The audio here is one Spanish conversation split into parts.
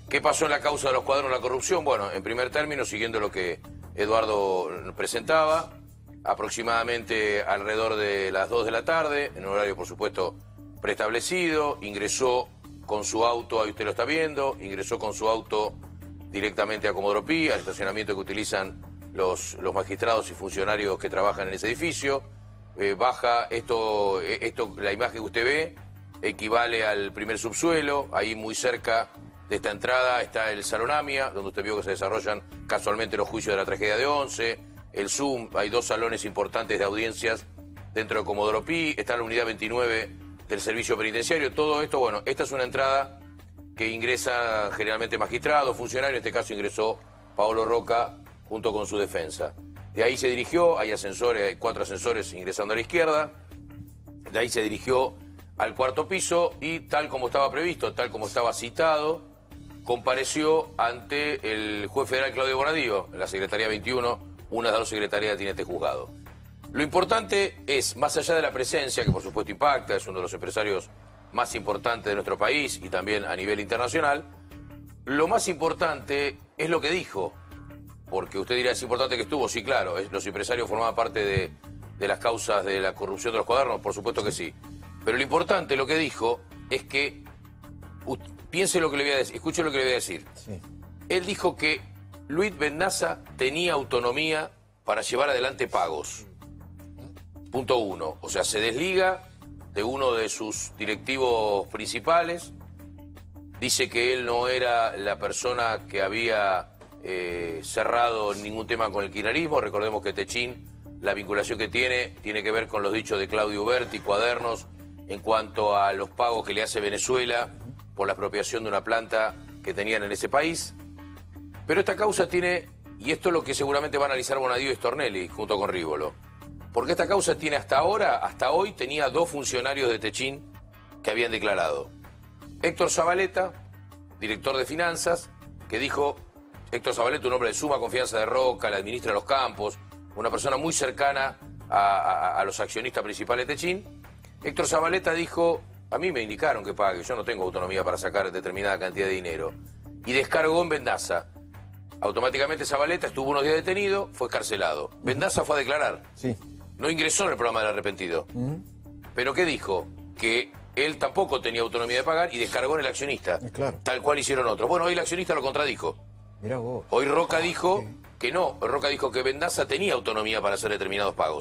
¿Qué pasó en la causa de los cuadernos de la corrupción? Bueno, en primer término, siguiendo lo que Eduardo presentaba, aproximadamente alrededor de las 2 de la tarde, en un horario, por supuesto, preestablecido, ingresó con su auto, ahí usted lo está viendo, ingresó con su auto directamente a Comodoro Pi, al estacionamiento que utilizan los magistrados y funcionarios que trabajan en ese edificio. Baja esto, la imagen que usted ve equivale al primer subsuelo. Ahí muy cerca de esta entrada está el Salón AMIA, donde usted vio que se desarrollan casualmente los juicios de la tragedia de Once. El Zoom, hay 2 salones importantes de audiencias dentro de Comodoro Pi. Está la unidad 29 del servicio penitenciario. Todo esto, bueno, esta es una entrada que ingresa generalmente magistrados, funcionarios. En este caso ingresó Paolo Roca junto con su defensa. De ahí se dirigió, hay ascensores, hay 4 ascensores ingresando a la izquierda. De ahí se dirigió al 4º piso y tal como estaba previsto, tal como estaba citado, compareció ante el juez federal Claudio Bonadío, en la Secretaría 21, una de las 2 secretarías que tiene este juzgado. Lo importante es, más allá de la presencia, que por supuesto impacta, es uno de los empresarios más importantes de nuestro país y también a nivel internacional, lo más importante es lo que dijo. Porque usted dirá, ¿es importante que estuvo? Sí, claro, los empresarios formaban parte de las causas de la corrupción de los cuadernos, por supuesto que sí. Pero lo importante, lo que dijo, es que, piense lo que le voy a decir, escuche lo que le voy a decir. Sí. Él dijo que Luis Bendaza tenía autonomía para llevar adelante pagos. Punto 1. O sea, se desliga de uno de sus directivos principales, dice que él no era la persona que había cerrado ningún tema con el kirchnerismo. Recordemos que Techín, la vinculación que tiene que ver con los dichos de Claudio Uberti, cuadernos, en cuanto a los pagos que le hace Venezuela por la expropiación de una planta que tenían en ese país. Pero esta causa tiene, y esto es lo que seguramente va a analizar Bonadío y Stornelli junto con Rívolo, porque esta causa tiene hasta ahora, hasta hoy, tenía 2 funcionarios de Techín que habían declarado. Héctor Zabaleta, director de finanzas, que dijo, Héctor Zabaleta, un hombre de suma confianza de Roca, le administra los campos, una persona muy cercana a los accionistas principales de Techín. Héctor Zabaleta dijo, a mí me indicaron que pague, yo no tengo autonomía para sacar determinada cantidad de dinero. Y descargó en Bendaza. Automáticamente Zabaleta estuvo unos días detenido, fue escarcelado. Bendaza fue a declarar. Sí. No ingresó en el programa del arrepentido. ¿Pero qué dijo? Que él tampoco tenía autonomía de pagar y descargó en el accionista. Claro. Tal cual hicieron otros. Bueno, hoy el accionista lo contradijo. Mirá vos. Hoy Roca dijo que no. Roca dijo que Bendaza tenía autonomía para hacer determinados pagos.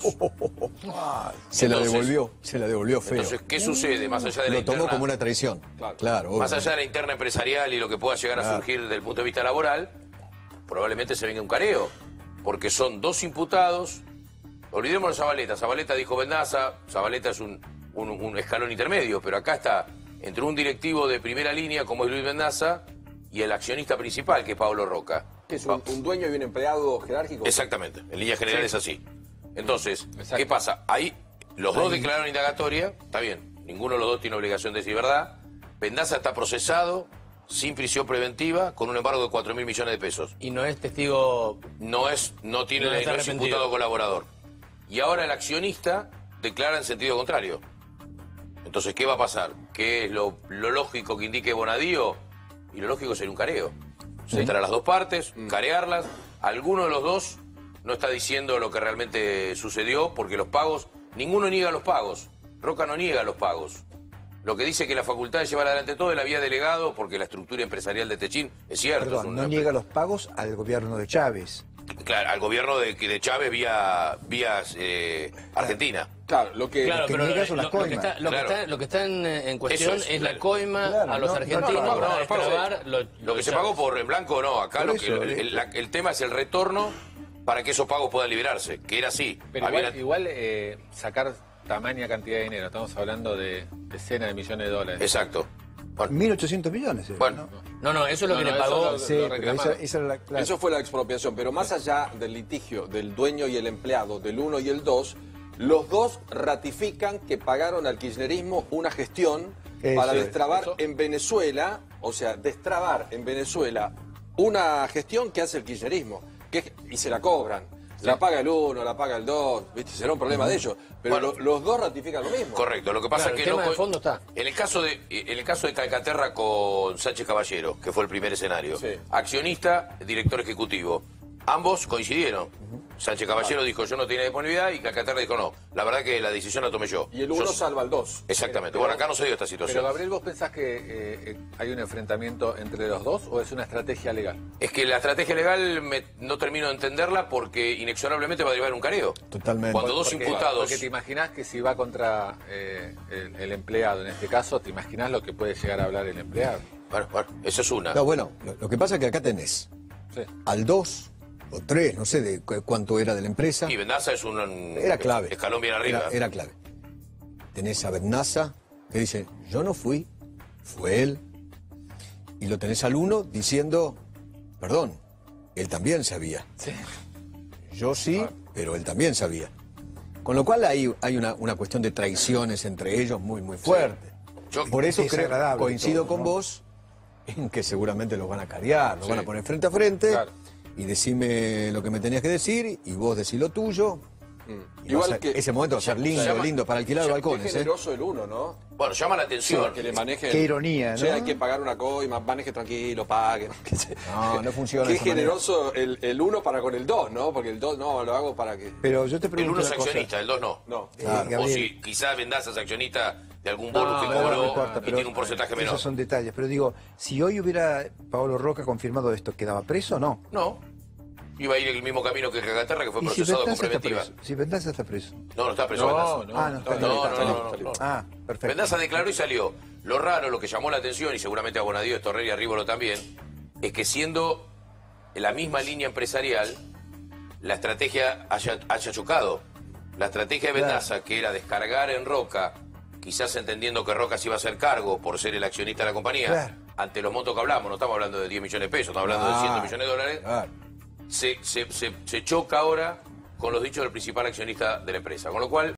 Se la devolvió feo. Entonces, ¿qué sucede? Más allá de la interna, tomó como una traición. Claro, más allá de la interna empresarial y lo que pueda llegar a surgir desde el punto de vista laboral, probablemente se venga un careo. Porque son 2 imputados. Olvidémonos de Zabaleta. Zabaleta dijo Bendaza. Zabaleta es un escalón intermedio, pero acá está entre un directivo de primera línea como es Luis Bendaza y el accionista principal, que es Paolo Roca. ¿Es un dueño y un empleado jerárquico? Exactamente, en líneas generales es así. Entonces, ¿qué pasa? Ahí los 2 declararon indagatoria, está bien, ninguno de los 2 tiene obligación de decir verdad. Bendaza está procesado sin prisión preventiva con un embargo de 4.000 millones de pesos. Y no es testigo... No es imputado colaborador. Y ahora el accionista declara en sentido contrario. Entonces, ¿qué va a pasar? ¿Qué es lo lógico que indique Bonadío? Y lo lógico sería un careo. Sentar a las 2 partes, carearlas. Alguno de los 2 no está diciendo lo que realmente sucedió, porque los pagos, ninguno niega los pagos. Roca no niega los pagos. Lo que dice que la facultad de llevar adelante todo él había delegado, porque la estructura empresarial de Techín es cierto. Perdón, no niega los pagos al gobierno de Chávez. Claro, al gobierno de Chávez vía Argentina. Claro, lo que niega son las coimas. Lo que está en cuestión es la coima a los argentinos para destrabar lo que se pagó por en blanco no. Acá el tema es el retorno para que esos pagos puedan liberarse, que era así. Pero igual sacar tamaña cantidad de dinero, estamos hablando de decenas de millones de dólares. Exacto. Bueno. 1.800 millones. Bueno. No, eso es lo que le pagó. Eso fue la expropiación, pero más allá del litigio del dueño y el empleado, del 1 y el 2, los 2 ratifican que pagaron al kirchnerismo una gestión para destrabar en Venezuela, o sea, destrabar en Venezuela una gestión que hace el kirchnerismo, y se la cobran. La paga el uno, la paga el dos, ¿viste? Será un problema de ellos. Pero Bueno, los dos ratifican lo mismo. Correcto, lo que pasa Claro, es el que tema de fondo está. En el caso de Calcaterra con Sánchez Caballero, que fue el primer escenario, Sí. accionista, director ejecutivo, ambos coincidieron. Sánchez Caballero dijo yo no tenía disponibilidad y Calcaterra dijo no. La verdad que la decisión la tomé yo. Y el uno salva al dos. Exactamente. Bueno, acá no se dio esta situación. Pero Gabriel, ¿vos pensás que hay un enfrentamiento entre los dos o es una estrategia legal? Es que la estrategia legal no termino de entenderla porque inexorablemente va a derivar en un careo. Totalmente. Cuando dos imputados... Porque te imaginás que si va contra el empleado, en este caso, ¿te imaginás lo que puede llegar a hablar el empleado? Bueno, esa es una. No, bueno, lo que pasa es que acá tenés Sí. al 2 o 3, no sé de cuánto era de la empresa. Y Vendaza es un Era clave. escalón bien arriba. Era clave. Tenés a Bernaza, que dice, yo no fui, fue él. Y lo tenés al 1 diciendo, perdón, él también sabía. Sí. Yo sí, pero él también sabía. Con lo cual hay una cuestión de traiciones entre ellos muy, muy fuerte. Por eso Desagradable coincido todo, con ¿no? vos en que seguramente los van a carear, los Sí. van a poner frente a frente. Claro. Y decime lo que me tenías que decir y vos decís lo tuyo. Y Igual que... ese momento va a ser lindo, llama- lindo para alquilar Qué balcones. generoso el uno, ¿no? Bueno, llama la atención. Que le manejen... Qué ironía, ¿no? Che, hay que pagar una coima, maneje tranquilo, pague. No funciona Qué de esa manera. generoso el uno para con el dos, ¿no? Porque el dos no, lo hago para que... Pero yo te El pregunto uno es una cosa. accionista, el dos no. No. Claro. O Gabriel, si quizás Vendaza es accionista de algún bono que no, cobró no importa, y pero tiene un porcentaje menor. esos son detalles. Pero digo, si hoy hubiera Paolo Roca confirmado esto, ¿quedaba preso o no? No. Iba a ir el mismo camino que Calcaterra, que fue ¿Y si procesado con Vendaza está preventiva. preso? Si Vendaza está preso. No está preso No, Vendaza. Ah, no está No, preso. no. Ah, perfecto. Vendaza declaró y salió. Lo raro, lo que llamó la atención, y seguramente a Bonadío, Torrer y a Rívolo también, es que siendo la misma línea empresarial, la estrategia haya chocado. La estrategia de Vendaza, que era descargar en Roca, quizás entendiendo que Roca se iba a hacer cargo por ser el accionista de la compañía, Claro. ante los montos que hablamos, no estamos hablando de 10 millones de pesos, estamos hablando de 100 millones de dólares, Claro. se choca ahora con los dichos del principal accionista de la empresa. Con lo cual,